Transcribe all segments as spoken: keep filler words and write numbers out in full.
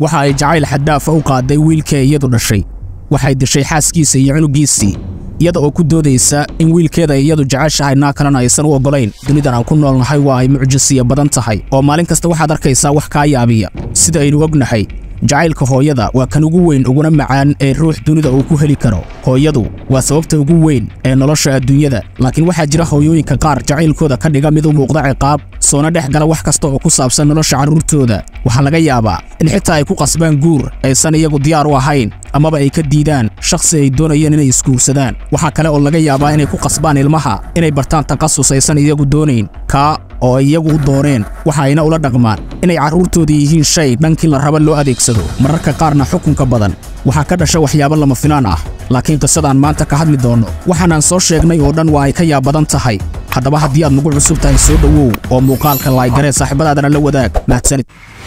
waxa ay jacayl xaddaaf u qaaday wiilkay iyadu dhashay waxay dishay xaaskiisa iyo cunugiisii iyada oo ku doodaysa in wiilkeeda iyadu jacayl naa kalena aysan u ogolayn dunidan aan ku noolnahay waa ay mucjisiyo badan tahay oo maalin kasta waxaad arkaysaa wax ka yaabiya sida aynu ognahay jacaylka hooyada waa kan ugu weyn uguna macaan ee ruux dunida uu ku heli karo hooyadu waa sababta ugu weyn ee nolosha adduunyada laakiin waxa jira hooyooyinka qaar jacaylkooda ka dhiga mid u muuqda ciqaab soona dhex gala wax kasta oo ku saabsan nolosha carruurtooda waxa laga yaabaa in xitaa ay ku qasbaan guur aysan iyagu diyaar u ahayn amaba ay ka diidaan shakhsi ay doonayeen inay isguursadaan waxa kale oo laga yaabaa inay ku qasbaan ilmaha inay bartaan takhasus aysan iyagu doonayn ka oo ay iyagu u dooreen waxa ayna ula dhaqmaan inay carruurtooda yihiin shay dhankii la raba loo adeegsado mararka qaarna xukunka badan waxa ka dhasha waxyaabo lama filaan ah laakiin qisadaan maanta ka hadli doono waxaan soo sheegnay oo dhan waa ay ka yaab badan tahay haddaba haddii aad nagu cusub tahay soo dhawow oo muuqaalka like garee saaxiibadaadana la wadaag mahadsanid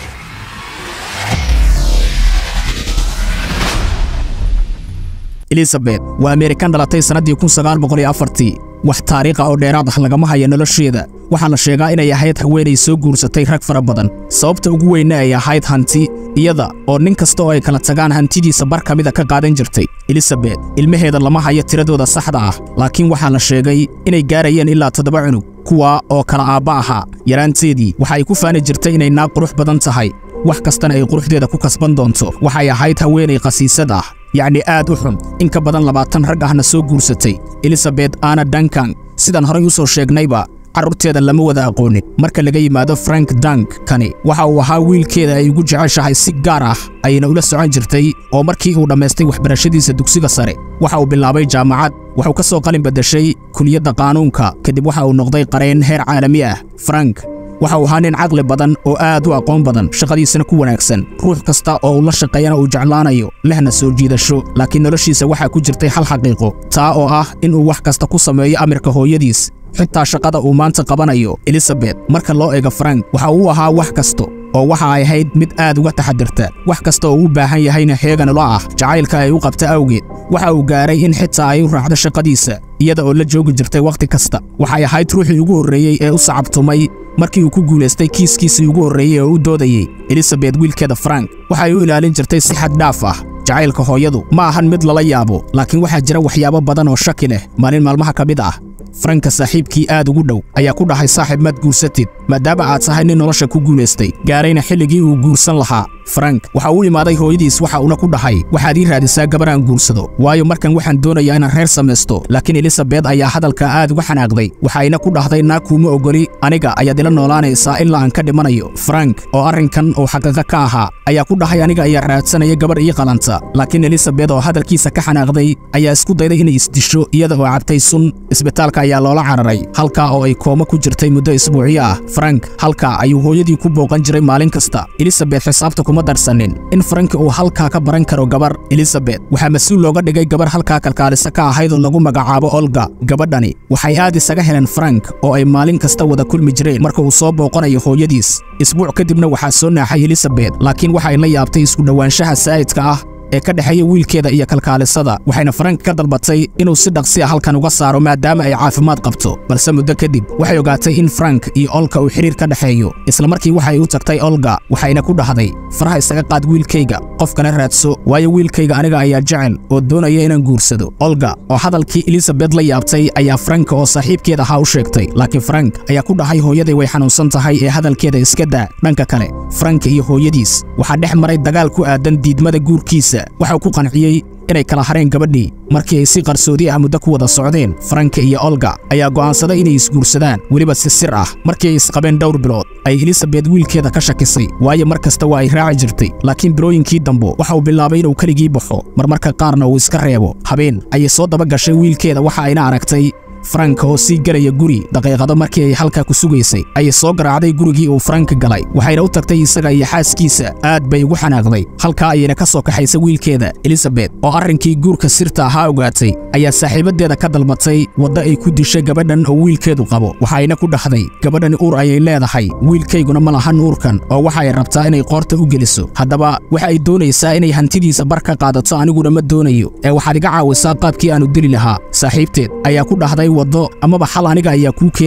Elizabeth waa American dhalatay sanadii kun sagaal boqol iyo afar wax taariikh ah oo dheeraad ah lagama hayo nolosheeda waxa la sheegaa inay ahayd haweeney soo guursatay rag fara badan sababta ugu weyn ay ahayd hanti iyada oo nin kasta oo ay kala tagaan hantidiisa bar kamid ka qaadan jirtay Elizabeth ilmaheeda lama hayo tiradooda saxda ah laakiin waxa la sheegay inay gaarayeen ilaa toddoba cunug kuwa oo kala aaba aha yaraanteedii waxa ay ku faani jirtay inay naag qurux badan tahay wax kastana ay quruxdeeda ku kasban doonto waxa ay ahayd haweeney qasiisad ah يعني aad u xun in ka badan labaatan rag ahna soo guursatay Elizabeth Anna Duncan sidan hore u soo sheegnayba carruurteeda lama wada aqoonin marka laga yimaado Frank Dunk kani waxa uu ahaa wiilkeeda ay ugu jeceshahay si gaar ah ayna ula socon jirtay oo markii uu dhameystay waxbarashadiisa dugsiga sare waxa uu bilaabay jaamacad waxa uu ka soo qalin badashay kulliyadda qaanuunka kadib waxa uu noqday qareen heer caalami ah Frank waxa uu ahaa nin caqli badan oo aad u aqoon badan shaqadiisana ku wanaagsan ruux kasta oo la shaqeeyana uu jeclaanayo lehna soo jiidasho laakiin noloshiisa waxa ku jirtay hal xaqiiqo taa oo ah in uu wax kasta ku sameeyo amarka hooyadiis xitaa shaqada uu maanta qabanayo Elizabeth marka loo eego Frank waxa uu ahaa wax kasta oo waxa ay ahayd mid aad uga taxadirta wax kasta oo uu baahan yahayna heegan loo ah jacaylka ay u qabta awgeed waxa uu gaaray in xitaa ay u raacdo shaqadiisa iyada oo la joogi jirtay waqti kasta waxa ay ahayd ruuxii ugu horeeyay ee u sacabtumay markii uu ku guuleystay kiiskiisii ugu horeeyay oo u doodayay Elizabeth wiilkeeda Frank waxa ay u ilaalin jirtay si xad dhaaf ah jacaylka hooyadu ma ahan mid lala yaabo laakiin waxa jira waxyaabo badan oo shaki leh maalin maalmaha ka mid ah Frank saaxiibkii aad ugu dhow ayaa ku dhahay saaxiib mad guursatid maadaama aad tahay nin nolosha ku guuleystay gaarayna xilligii uu guursan lahaa Frank waxa uu imaaday hooyadiis waxa uu ku dhahay waxaad ii raadisaa gabar aan guursado waayo markan waxaan doonayaa inaan reer sameesto laakiin Elizabeth ayaa hadalka aad uga xanaaqday waxayna ku dhahday naa kuma ogoli aniga ayaad ila noolaanaysaa ilaa aan ka dhimanayo Frank oo arrinkan oo xaqiiqo ka ahaa ayaa ku dhahay aniga ayaa raadsanaya gabar ii qalanta laakiin Elizabeth oo hadalkiisa ka xanaaqday ayaa isku dayday inay isdisho iyada oo cabtay sun isbitaalka ayaa loola cararay halka oo ay kooma ku jirtay muddo isbuuciyo ah Frank halka ayuu hooyadii ku booqan jiray maalin kasta Elizabeth xisaabta kuma darsanin in Frank uu halka ka baran karo gabar Elizabeth waxa mas'uul looga dhigay gabar halka kalkaalisa ka ahayd oo lagu magacaabo Olga gabadhani waxay aad isaga heleen Frank oo ay maalin kasta wada kulmi jireen marka uu soo booqanayo hooyadiis isbuuc kadibna waxa soo naaxay Elizabeth laakiin waxay la yaabtay isku dhawaanshaha saa'idka ah ee ka dhaxeeya wiilkeeda iyo kalkaalisada waxayna Frank ka dalbatay inuu si dhaqsi ah halkan uga saaro maadaama ay caafimaad qabto balse muddo kadib waxay ogaatay in Frank iyo Olga uu xiriir ka dhaxeeyo isla markii waxay u tagtay Olga waxayna ku dhahday faraha isaga qaad wiilkayga qofkana raadso waayo wiilkayga aniga ayaa jecel oo doonaya inaan guursado Olga oo hadalkii Elizabeth la yaabtay ayaa Frank oo saaxiibkeeda ahaa u sheegtay laakiin Frank ayaa ku dhahay hooyaday way xanuunsan tahay ee hadalkeeda iska daa dhanka kale Frank iyo hooyadiis waxa dhex maray dagaal ku aadan diidmada guurkiisa waxa ku qanciyay inay kala hareen gabadhii markii ay si qarsoodi ah muddo ku wada socdeen Frank iyo Olga ayaa go'aansaday inay isguursadaan waliba si sir ah markii ay isqabeen dhowr bilood ay Elizabeth wiilkeeda ka shakisay waayo markasta waa ay raaci jirtay laakiin birooyinkii dambo waxa uu bilaabay inuu kaligii baxo marmarka qaarna uu iska reebo habeen ayay soo daba gashay wiilkeeda waxa ayna aragtay Frank oo si galaya guri daqiiqado markii ay halka ku sugaysay ay soo garaacday gurigii uu Frank galay waxayna u tagtay isaga iyo xaaskiisa aad bay ugu xanaaqday halka ayna ka soo kaxaysay wiilkeeda Elizabeth oo arrinkii guurka sirta ahaa ogaatay ayaa saaxiibadeeda ka dalbatay wada ay ku dishay gabadhan oo wiilkeedu qabo waxayna ku dhaxday gabadhani uur ayay leedahay wiilkayguna ma lahan uurkan oo waxa ay rabtaa inay qoorta u geliso haddaba waxa ay doonaysaa inay hantidiisa bar ka qaadato aniguna ma doonayo ee waxaad iga caawisaa qaabkii aanu dili lahaa saaxiibteed ayaa ku dhaxday wado amaba xal aniga ayaa ku keenaya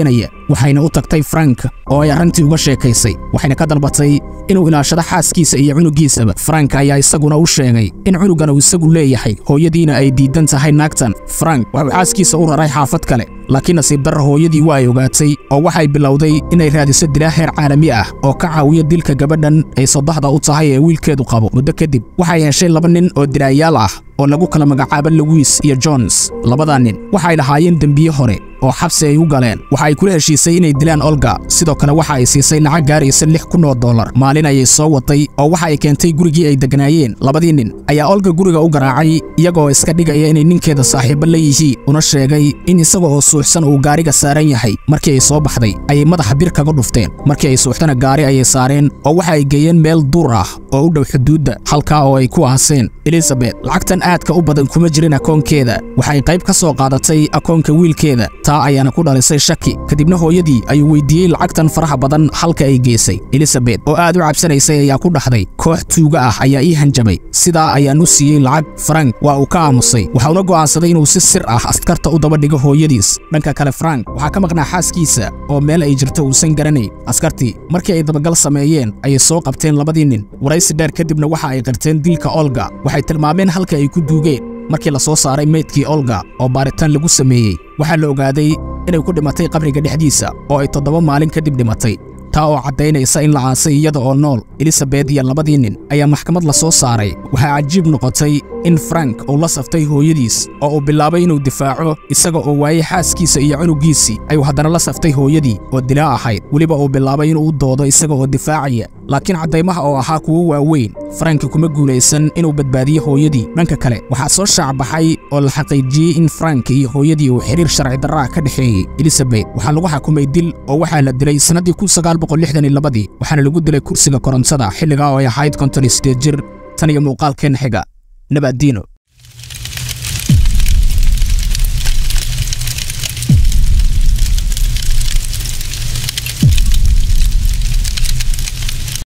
waxayna u tagtay Frank oo ay arrintii uga sheekaysay waxayna ka dalbatay inuu ilaashado xaaskiisa iyo cunugiisaba Frank ayaa isaguna u sheegay in cunugan uu isagu leeyahay hooyadiina ay diidan tahay naagtan Frank wuxuu xaaskiisa u raray xaafad kale laakiin nasiib darro hooyadii waa ay ogaatay oo waxay bilowday inay raadiso dilaa heer caalami ah oo ka caawiya dilka gabadhan ay saddexda u tahay ee wiilkeedu qabo muddo kadib waxay yeeshay laba nin oo dilaayaal ah oo lagu kala magacaabo Lewis iyo Jones labada nin waxay lahaayeen dambiye hore oo xabsi ay u galeen waxa ay kula heshiisay inay dilaan Olga sidoo kale waxa ay siisay lacag gaaraysa lix kun oo dollar maalin ayay soo watay oo waxa ay keentay gurigii ay degnaayeen labadii nin ayaa Olga guriga u garaacay iyagoo iska dhigaya inay ninkeeda saaxiibo la yihiin una sheegay in isagoo suuxsan uu gaariga saaran yahay markii ay soo baxday ayay madaxa bir kaga dhufteen markii ay suuxtana gaari ayay saareen oo waxa ay geeyeen meel duur ah oo u dhow xuduudda halka oo ay ku aaseen Elizabeth lacagtan aadka u badan kuma jirin akoonkeeda waxay qayb ka soo qaadatay akoonka wiilkeeda taa ayaana ku dhalisay shaki kadibna hooyadii ayuu weydiiyey lacagtan faraha badan halka ay geysay Elizabeth oo aad u cabsanaysay ayaa ku dhaxday koox tuuga ah ayaa ii hanjabay sidaa ayaan u siiyey lacag Frank waa uu ka aamusay waxa uu go'aansaday inuu si sir ah askarta u daba dhigo hooyadiis dhanka kale Frank waxa ka maqnaa xaaskiisa oo meel ay jirto uusan garanay askartii markii ay dabagal sameeyeen ay soo qabteen labadii nin waraysi dheer kadibna waxa ay qirteen dilka Olga waxay tilmaameen halka ay ku duugeen markii la soo saaray meydkii Olga oo baaritaan lagu sameeyay waxa la ogaaday inay ku dhimatay qabriga dhexdiisa oo ay toddoba maalin kadib dhimatay taa oo cadeynaysa in la aasay iyada oo nool Elizabeth iyo labadii nin ayaa maxkamad la soo saaray waxa cajiib noqotay in Frank uu la saftay hooyadiis oo uu bilaabay inuu difaaco isaga oo waayay xaaskiisa iyo cunugiisii ayuu haddana la saftay hooyadii oo dilaa ahayd waliba uu bilaabay inuu doodo isaga oo difaacaya laakiin cadeymaha oo ahaa kuwa waaweyn Frank kuma guulaysan inuu badbaadiyo hooyadii dhanka kale waxa soo shaacabaxay oo la xaqiijiyay in Frank iyo hooyadii uu xiriir sharci darro ah ka dhaxeeyay Elizabeth waxa lagu xukumay dil oo waxa la dilay sanadii kun sagaal boqol lixdan iyo laba waxaana lagu dilay kursiga korontada xilliga oo ay ahayd konton iyo siddeed jir tan iyo muuqaalkeen xiga nabadino